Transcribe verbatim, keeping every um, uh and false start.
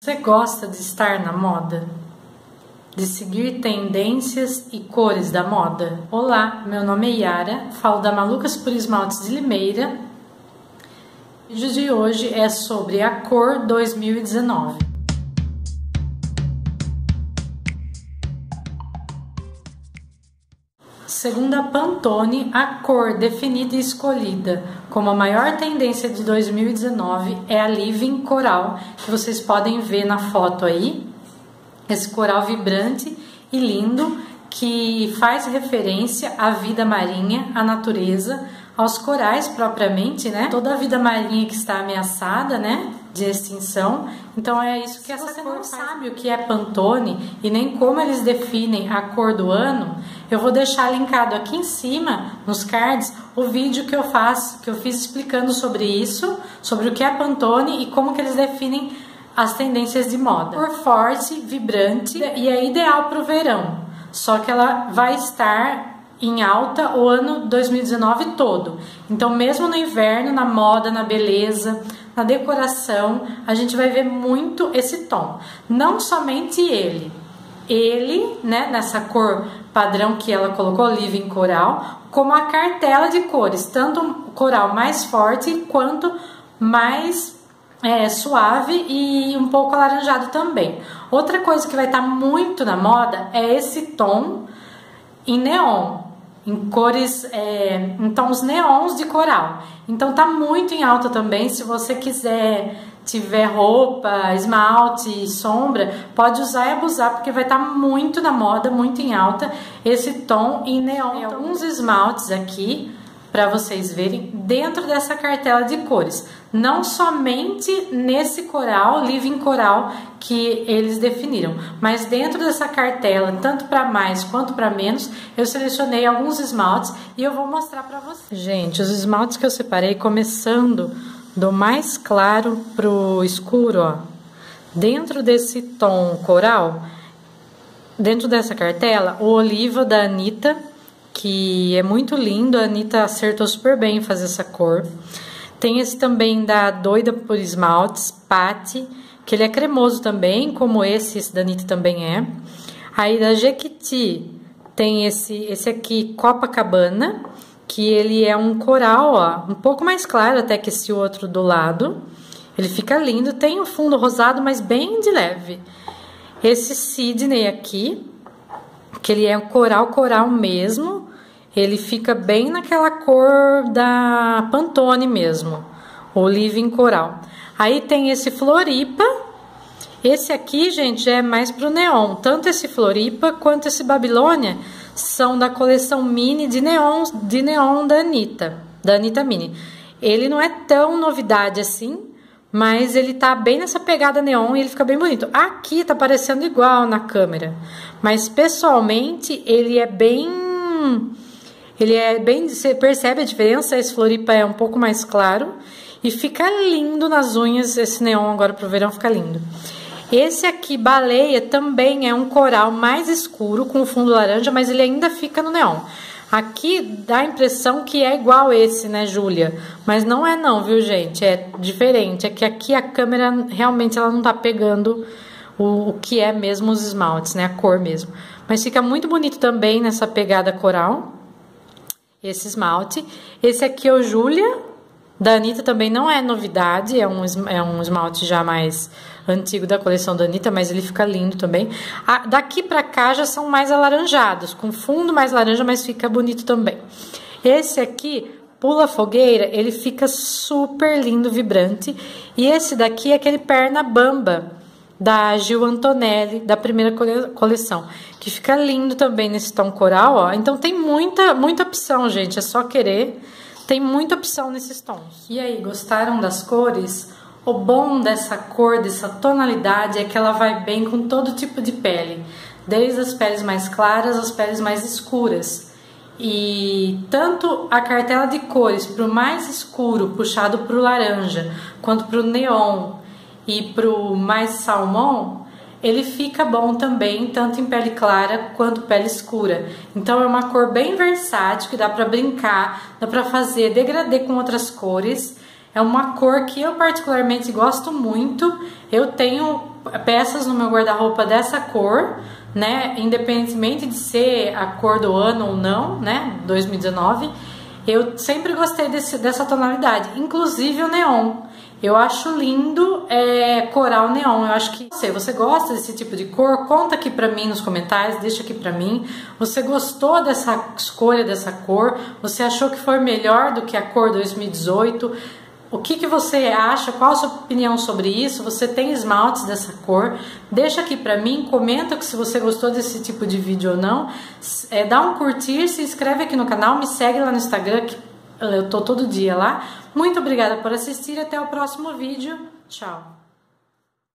Você gosta de estar na moda? De seguir tendências e cores da moda? Olá, meu nome é Yara, falo da Malucas por Esmaltes de Limeira. O vídeo de hoje é sobre a cor dois mil e dezenove. Segundo a Pantone, a cor definida e escolhida como a maior tendência de dois mil e dezenove é a Living Coral, que vocês podem ver na foto aí. Esse coral vibrante e lindo que faz referência à vida marinha, à natureza, aos corais propriamente, né? Toda a vida marinha que está ameaçada, né, de extinção. Então é isso que essa cor faz. Se você não sabe o que é Pantone e nem como eles definem a cor do ano, eu vou deixar linkado aqui em cima, nos cards, o vídeo que eu faço, que eu fiz explicando sobre isso, sobre o que é Pantone e como que eles definem as tendências de moda. Cor forte, vibrante e é ideal para o verão, só que ela vai estar em alta o ano dois mil e dezenove todo. Então mesmo no inverno, na moda, na beleza, na decoração, a gente vai ver muito esse tom. Não somente ele, ele, né, nessa cor padrão que ela colocou, Living Coral, como a cartela de cores, tanto um coral mais forte quanto mais É, suave e um pouco alaranjado também. Outra coisa que vai estar muito na moda é esse tom em neon, em cores, é, em tons neons de coral. Então tá muito em alta também. Se você quiser, tiver roupa, esmalte, sombra, pode usar e abusar, porque vai estar muito na moda, muito em alta esse tom em neon. Tem alguns esmaltes aqui para vocês verem dentro dessa cartela de cores, não somente nesse coral, Living Coral, que eles definiram, mas dentro dessa cartela, tanto para mais quanto para menos, eu selecionei alguns esmaltes e eu vou mostrar para vocês. Gente, os esmaltes que eu separei, começando do mais claro pro escuro, ó, dentro desse tom coral, dentro dessa cartela, o Oliva da Anitta, que é muito lindo, a Anitta acertou super bem em fazer essa cor. Tem esse também da Doida por Esmaltes, Patti, que ele é cremoso também, como esse, esse da Anitta também é. Aí da Jequiti tem esse, esse aqui, Copacabana, que ele é um coral, ó, um pouco mais claro até que esse outro do lado. Ele fica lindo, tem o fundo rosado, mas bem de leve. Esse Sydney aqui, que ele é um coral, coral mesmo, ele fica bem naquela cor da Pantone mesmo, o Living Coral. Aí tem esse Floripa, esse aqui, gente, já é mais pro neon, tanto esse Floripa quanto esse Babilônia são da coleção mini de neon, de neon da Anitta, da Anitta Mini. Ele não é tão novidade assim, mas ele tá bem nessa pegada neon e ele fica bem bonito. Aqui tá parecendo igual na câmera, mas pessoalmente ele é bem... Ele é bem... Você percebe a diferença? Esse Floripa é um pouco mais claro e fica lindo nas unhas. Esse neon agora pro verão fica lindo. Esse aqui, Baleia, também é um coral mais escuro com fundo laranja, mas ele ainda fica no neon. Aqui dá a impressão que é igual esse, né, Júlia? Mas não é não, viu, gente? É diferente. É que aqui a câmera realmente ela não tá pegando o, o que é mesmo os esmaltes, né? A cor mesmo. Mas fica muito bonito também nessa pegada coral. Esse esmalte. Esse aqui é o Júlia, da Anitta, também não é novidade. É um, é um esmalte já mais antigo da coleção da Anitta, mas ele fica lindo também. Ah, daqui pra cá já são mais alaranjados, com fundo mais laranja, mas fica bonito também. Esse aqui, Pula Fogueira, ele fica super lindo, vibrante. E esse daqui é aquele Perna Bamba, da Gil Antonelli, da primeira cole coleção, que fica lindo também nesse tom coral, ó. Então tem muita, muita opção, gente, é só querer. Tem muita opção nesses tons. E aí, gostaram das cores? O bom dessa cor, dessa tonalidade, é que ela vai bem com todo tipo de pele, desde as peles mais claras às peles mais escuras. E tanto a cartela de cores para o mais escuro, puxado para o laranja, quanto para o neon e para o mais salmão, ele fica bom também, tanto em pele clara quanto pele escura. Então é uma cor bem versátil, que dá para brincar, dá para fazer degradê com outras cores. É uma cor que eu particularmente gosto muito. Eu tenho peças no meu guarda-roupa dessa cor, né? Independentemente de ser a cor do ano ou não, né? dois mil e dezenove. Eu sempre gostei desse, dessa tonalidade, inclusive o neon. Eu acho lindo é, coral neon. Eu acho que você, você gosta desse tipo de cor? Conta aqui pra mim nos comentários, deixa aqui pra mim. Você gostou dessa escolha dessa cor? Você achou que foi melhor do que a cor dois mil e dezoito? O que, que você acha? Qual a sua opinião sobre isso? Você tem esmaltes dessa cor? Deixa aqui pra mim, comenta se você gostou desse tipo de vídeo ou não. É, dá um curtir, se inscreve aqui no canal, me segue lá no Instagram, que eu tô todo dia lá. Muito obrigada por assistir, até o próximo vídeo. Tchau!